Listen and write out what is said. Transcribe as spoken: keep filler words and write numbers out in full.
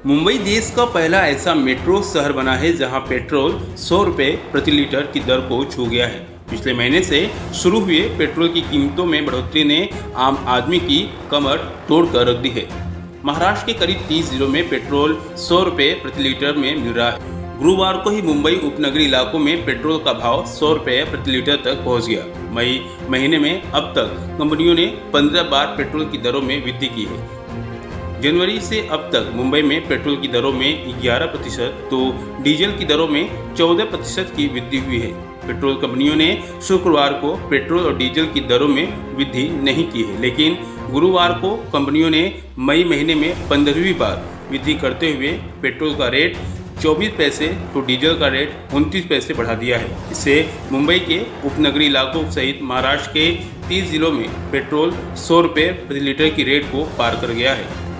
मुंबई देश का पहला ऐसा मेट्रो शहर बना है जहां पेट्रोल सौ रुपये प्रति लीटर की दर को छू गया है। पिछले महीने से शुरू हुए पेट्रोल की कीमतों में बढ़ोतरी ने आम आदमी की कमर तोड़कर रख दी है। महाराष्ट्र के करीब तीस जिलों में पेट्रोल सौ रुपये प्रति लीटर में मिल रहा है। गुरुवार को ही मुंबई उपनगरीय इलाकों में पेट्रोल का भाव सौ रुपये प्रति लीटर तक पहुंच गया। मई महीने में अब तक कंपनियों ने पंद्रह बार पेट्रोल की दरों में वृद्धि की है। जनवरी से अब तक मुंबई में पेट्रोल की दरों में ग्यारह प्रतिशत तो डीजल की दरों में चौदह प्रतिशत की वृद्धि हुई है। पेट्रोल कंपनियों ने शुक्रवार को पेट्रोल और डीजल की दरों में वृद्धि नहीं की है, लेकिन गुरुवार को कंपनियों ने मई महीने में पंद्रहवीं बार वृद्धि करते हुए पेट्रोल का रेट चौबीस पैसे तो डीजल का रेट उनतीस पैसे बढ़ा दिया है। इससे मुंबई के उपनगरीय इलाकों सहित महाराष्ट्र के तीस जिलों में पेट्रोल सौ रुपये प्रति लीटर की रेट को पार कर गया है।